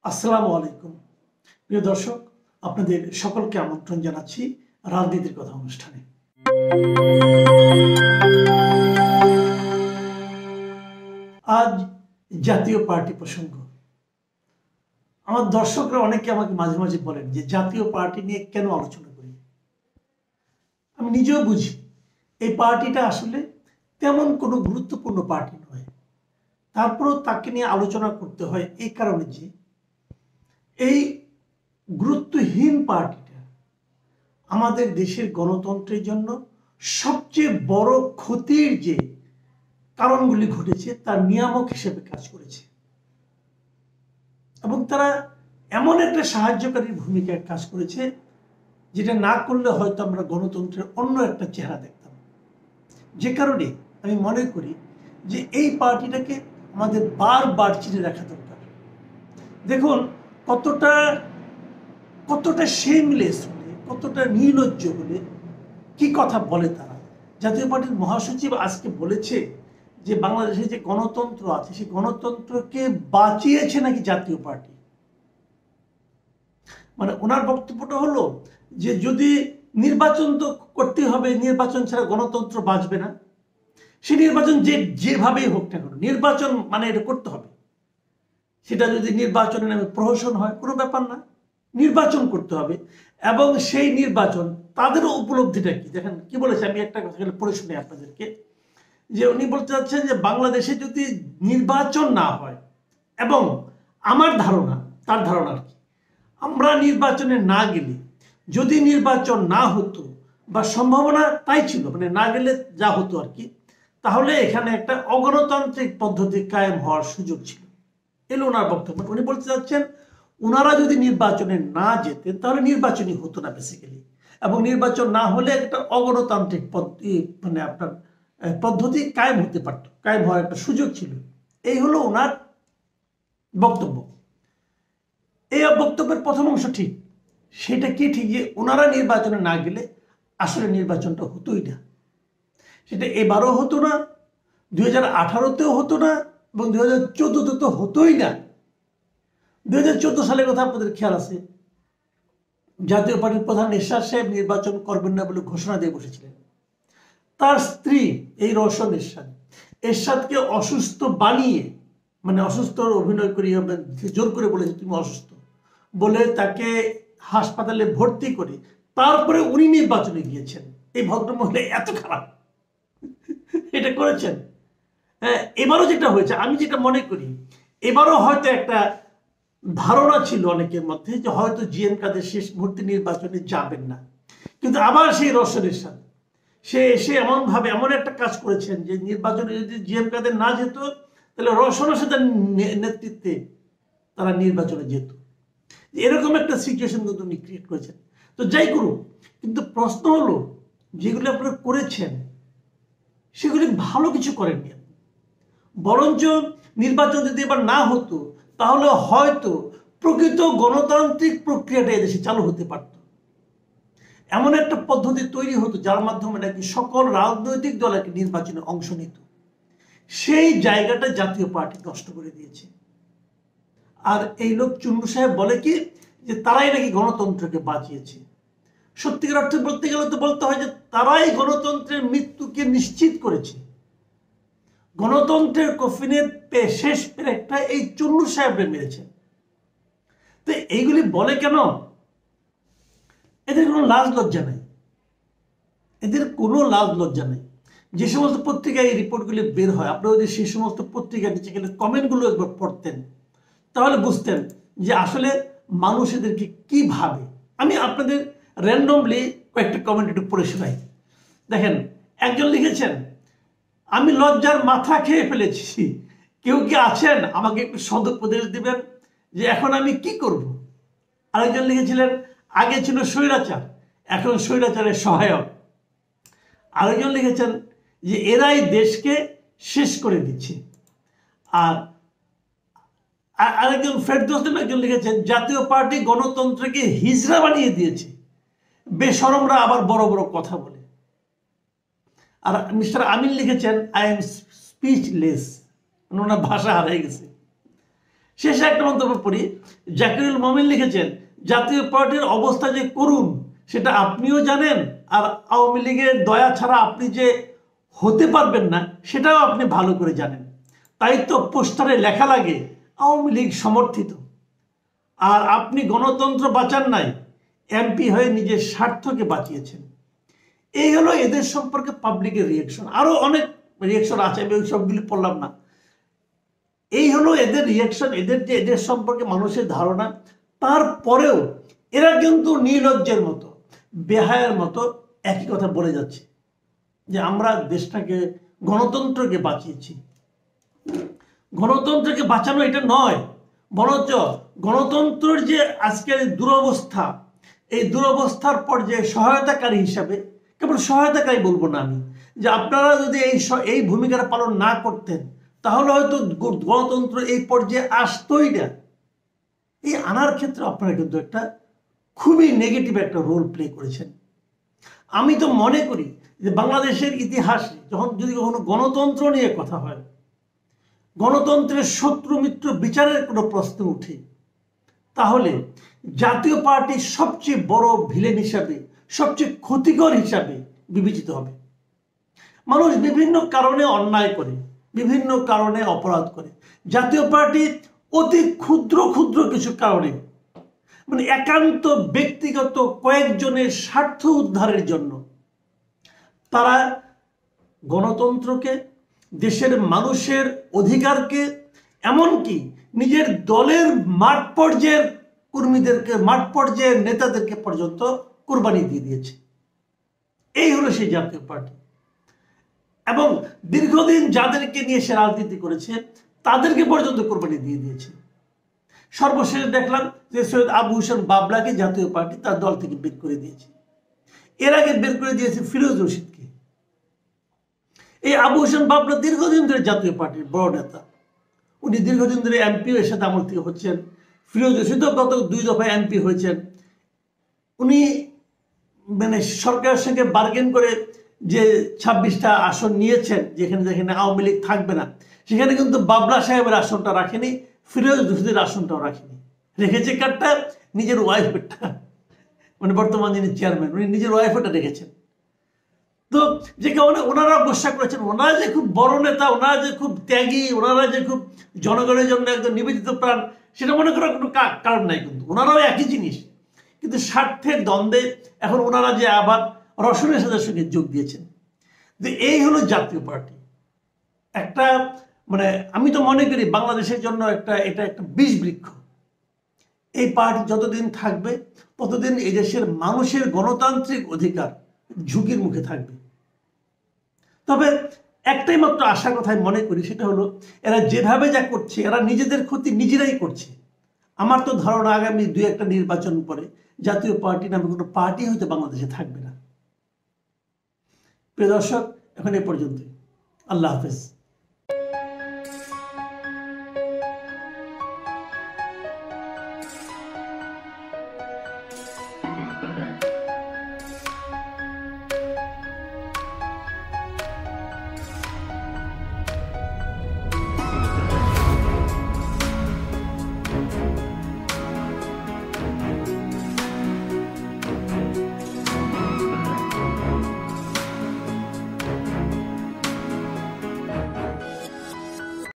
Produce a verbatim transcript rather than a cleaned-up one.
আসসালামু আলাইকুম প্রিয় দর্শক, আপনাদের সকলকে আমন্ত্রণ জানাচ্ছি রাজনীতির কথা অনুষ্ঠানে। আজ জাতীয় পার্টি প্রসঙ্গ। আমার দর্শকরা অনেকে আমাকে মাঝে মাঝে বলেন যে জাতীয় পার্টি নিয়ে কেন আলোচনা করি। আমি নিজেও বুঝি এই পার্টিটা আসলে তেমন কোনো গুরুত্বপূর্ণ পার্টি নয়, তারপরেও তাকে নিয়ে আলোচনা করতে হয় এই কারণে যে এই গুরুত্বহীন পার্টিটা আমাদের দেশের গণতন্ত্রের জন্য সবচেয়ে বড় ক্ষতির যে কারণগুলি ঘটেছে তার নিয়ামক হিসেবে কাজ করেছে এবং তারা এমন একটা সাহায্যকারী ভূমিকায় কাজ করেছে যেটা না করলে হয়তো আমরা গণতন্ত্রের অন্য একটা চেহারা দেখতাম। যে কারণে আমি মনে করি যে এই পার্টিটাকে আমাদের বারবার চিনে রাখা দরকার। দেখুন কতটা কতটা শেমলেস হলে, কতটা নির্লজ্জ হলে কি কথা বলে তারা। জাতীয় পার্টির মহাসচিব আজকে বলেছে যে বাংলাদেশে যে গণতন্ত্র আছে সেই গণতন্ত্রকে বাঁচিয়েছে নাকি জাতীয় পার্টি। মানে ওনার বক্তব্যটা হলো যে যদি নির্বাচন তো করতে হবে, নির্বাচন ছাড়া গণতন্ত্র বাঁচবে না। সে নির্বাচন যে যেভাবেই হোক না কেন, নির্বাচন মানে এটা করতে হবে। সেটা যদি নির্বাচনের নামে প্রহসন হয় কোনো ব্যাপার না, নির্বাচন করতে হবে। এবং সেই নির্বাচন তাদেরও উপলব্ধিটা কি দেখেন কি বলেছে, আমি একটা কথা পড়ে শুনি আপনাদেরকে। যে উনি বলতে চাচ্ছেন যে বাংলাদেশে যদি নির্বাচন না হয়, এবং আমার ধারণা তার ধারণা আর কি, আমরা নির্বাচনে না গেলে, যদি নির্বাচন না হতো বা সম্ভাবনা তাই ছিল, মানে না গেলে যা হতো আর কি, তাহলে এখানে একটা অগণতান্ত্রিক পদ্ধতি কায়েম হওয়ার সুযোগ ছিল। এলো ওনার বক্তব্য। উনি বলতে চাচ্ছেন ওনারা যদি নির্বাচনে না যেতেন তাহলে নির্বাচনই হতো না বেসিক্যালি, এবং নির্বাচন না হলে একটা অগণতান্ত্রিক পদ্ধতি মানে আপনার পদ্ধতি কায়েম হতে পারত, কায়েম হওয়ার একটা সুযোগ ছিল। এই হলো ওনার বক্তব্য। এই বক্তব্যের প্রথম অংশ ঠিক, সেটা কি ঠিক যে ওনারা নির্বাচনে না গেলে আসলে নির্বাচনটা হতোই না। সেটা এবারও হতো না, দুই হাজার আঠারোতেও হতো না, এবং দুই হাজার চোদ্দতে তো হতোই না। দুই হাজার চোদ্দ সালের কথা আপনাদের খেয়াল আছে, জাতীয় পার্টির প্রধান এরশাদ সাহেব নির্বাচন করবেন না বলে ঘোষণা দিয়ে বসেছিলেন। তার স্ত্রী এই রওশন এরশাদ এরশাদকে অসুস্থ বানিয়ে, মানে অসুস্থ অভিনয় করিয়ে জোর করে বলেছে তুমি অসুস্থ বলে তাকে হাসপাতালে ভর্তি করে তারপরে উনি নির্বাচনে গিয়েছেন। এই ভদ্রমহিলা এত খারাপ এটা করেছেন। হ্যাঁ, এবারও যেটা হয়েছে, আমি যেটা মনে করি এবারও হয়তো একটা ধারণা ছিল অনেকের মধ্যে যে হয়তো জি এম কাদের শেষ মুহূর্তে নির্বাচনে যাবেন না, কিন্তু আবার সেই রওশন এরশাদ সে এসে এমন ভাবে এমন একটা কাজ করেছেন যে নির্বাচনে যদি জি এম কাদের না যেত তাহলে রওশন এরশাদের নেতৃত্বে তারা নির্বাচনে যেত। এরকম একটা সিচুয়েশন কিন্তু উনি ক্রিয়েট করেছেন। তো যাই করুন, কিন্তু প্রশ্ন হলো যেগুলো আপনারা করেছেন সেগুলি ভালো কিছু করেননি। বরঞ্চ নির্বাচন যদি এবার না হতো তাহলে হয়তো প্রকৃত গণতান্ত্রিক প্রক্রিয়াটা এদেশে চালু হতে পারত। এমন একটা পদ্ধতি তৈরি হতো যার মাধ্যমে নাকি সকল রাজনৈতিক দল একটা নির্বাচনে অংশ নিত। সেই জায়গাটা জাতীয় পার্টি নষ্ট করে দিয়েছে। আর এই লোক চুন্নু সাহেব বলে কি যে তারাই নাকি গণতন্ত্রকে বাঁচিয়েছে। সত্যিকার অর্থে বলতে গেলে তো বলতে হয় যে তারাই গণতন্ত্রের মৃত্যুকে নিশ্চিত করেছে। গণতন্ত্রের কফিনের শেষ পেরেকটা এই চুন্নু সাহেবরে মেরেছে। তো এইগুলি বলে কেন? এদের কোনো লাজ লজ্জা নেই, এদের কোনো লাজ লজ্জা নেই। যে সমস্ত পত্রিকায় এই রিপোর্টগুলি বের হয়, আপনারা যদি সেই সমস্ত পত্রিকা নিচে গেলে কমেন্টগুলো একবার পড়তেন তাহলে বুঝতেন যে আসলে মানুষ এদেরকে কি ভাবে। আমি আপনাদের র্যান্ডমলি কয়েকটা কমেন্ট একটু পড়ে শোনাই। দেখেন, একজন লিখেছেন আমি লজ্জার মাথা খেয়ে ফেলেছি, কেউ কি আছেন আমাকে একটু সদুপদেশ দিবেন যে এখন আমি কি করব। আরেকজন লিখেছিলেন আগে ছিল স্বৈরাচার, এখন স্বৈরাচারের সহায়ক। আরেকজন লিখেছেন যে এরাই দেশকে শেষ করে দিচ্ছে। আর আরেকজন ফেরদৌস নামে একজন লিখেছেন জাতীয় পার্টি গণতন্ত্রকে হিজড়া বানিয়ে দিয়েছে, বেশরমরা আবার বড় বড় কথা বলে। আর মিস্টার আমিন লিখেছেন আই এম স্পিচলেস, ওনার ভাষা হারিয়ে গেছে। শেষে একটা মন্তব্য পড়ি, জাকিরুল মমিন লিখেছেন, জাতীয় পার্টির অবস্থা যে করুন সেটা আপনিও জানেন, আর আওয়ামী লীগের দয়া ছাড়া আপনি যে হতে পারবেন না সেটাও আপনি ভালো করে জানেন। তাই তো পোস্টারে লেখা লাগে আওয়ামী লীগ সমর্থিত। আর আপনি গণতন্ত্র বাঁচান নাই, এমপি হয়ে নিজের স্বার্থকে বাঁচিয়েছেন। এই হলো এদের সম্পর্কে পাবলিকের রিয়াকশন। আরো অনেক রিয়াকশন আছে, আমি ওই সবগুলি পড়লাম না। এই হলো এদের রিয়াকশন, এদের যে এদের সম্পর্কে মানুষের ধারণা। তারপরেও এরা কিন্তু নির্লজ্জের মতো, বেহায়ার মতো একই কথা বলে যাচ্ছে যে আমরা দেশটাকে, গণতন্ত্রকে বাঁচিয়েছি। গণতন্ত্রকে বাঁচানো এটা নয়, বরঞ্চ গণতন্ত্রের যে আজকের দুরবস্থা, এই দুরবস্থার পর্যায়ে সহায়তাকারী হিসাবে, কেবল সহায়তাকারী বলবো না আমি, যে আপনারা যদি এই এই ভূমিকাটা পালন না করতেন তাহলে হয়তো গণতন্ত্র এই পর্যায়ে আসতোই না। এই আনার ক্ষেত্রে আপনারা কিন্তু একটা খুবই নেগেটিভ একটা রোল প্লে করেছেন। আমি তো মনে করি যে বাংলাদেশের ইতিহাসে যখন যদি কখনো গণতন্ত্র নিয়ে কথা হয়, গণতন্ত্রের শত্রু মিত্র বিচারের কোনো প্রশ্ন উঠে, তাহলে জাতীয় পার্টি সবচেয়ে বড় ভিলেন হিসাবে, সবচেয়ে ক্ষতিকর হিসাবে বিবেচিত হবে। মানুষ বিভিন্ন কারণে অন্যায় করে, বিভিন্ন কারণে অপরাধ করে। জাতীয় পার্টি অতি ক্ষুদ্র ক্ষুদ্র কিছু কারণে, মানে একান্ত ব্যক্তিগত কয়েকজনের স্বার্থ উদ্ধারের জন্য তারা গণতন্ত্রকে, দেশের মানুষের অধিকারকে, এমনকি নিজের দলের মাঠ পর্যায়ের কর্মীদেরকে, মাঠ পর্যায়ের নেতাদেরকে পর্যন্ত কোরবানি দিয়ে দিয়েছে। এই হলো সেই জাতীয় পার্টি। এবং দীর্ঘদিন যাদেরকে নিয়ে সে রাজনীতি করেছে তাদেরকে পর্যন্ত কোরবানি দিয়ে দিয়েছে। সর্বশেষ দেখলাম যে সৈয়দ আবু হোসেন বাবলাকে জাতীয় পার্টি তার দল থেকে বের করে দিয়েছে। এর আগে বের করে দিয়েছে ফিরোজ রশিদকে। এই আবু হোসেন বাবলা দীর্ঘদিন ধরে জাতীয় পার্টির বড় নেতা, উনি দীর্ঘদিন ধরে এমপিও এর সাথে আমল থেকে হচ্ছেন। ফিরোজ রশিদও গত দুই দফায় এমপি হয়েছেন। উনি মানে সরকারের সঙ্গে বার্গেন করে যে ছাব্বিশটা আসন নিয়েছেন, যেখানে যেখানে আওয়ামী লীগ থাকবে না, সেখানে কিন্তু বাবলা সাহেবের আসনটা রাখেনি, ফিরোজ রশিদের আসনটাও রাখেনি। রেখেছে কারটা? নিজের ওয়াইফেরটা, মানে বর্তমান যিনি চেয়ারম্যান উনি নিজের ওয়াইফেরটা রেখেছেন। তো যে কারণে ওনারা গোসা করেছেন, ওনারা যে খুব বড় নেতা, ওনারা যে খুব ত্যাগী, ওনারা যে খুব জনগণের জন্য একদম নিবেদিত প্রাণ, সেটা মনে করার কোনো কারণ নাই। কিন্তু ওনারাও একই জিনিস, কিন্তু স্বার্থের দ্বন্দ্বে এখন ওনারা যে আবার রসনের সাথে সঙ্গে যোগ দিয়েছেন। তো এই হলো জাতীয় পার্টি। একটা মানে আমি তো মনে করি বাংলাদেশের জন্য একটা এটা একটা বিষ বৃক্ষ। এই পার্টি যতদিন থাকবে ততদিন এই দেশের মানুষের গণতান্ত্রিক অধিকার ঝুঁকির মুখে থাকবে। তবে একটাই মাত্র আশার কথাই মনে করি, সেটা হলো এরা যেভাবে যা করছে, এরা নিজেদের ক্ষতি নিজেরাই করছে। আমার তো ধারণা আগামী দুই একটা নির্বাচন পরে জাতীয় পার্টি নামে কোনো পার্টি হয়তো বাংলাদেশে থাকবে না। প্রিয় দর্শক, এখন এ পর্যন্তই। আল্লাহ হাফেজ।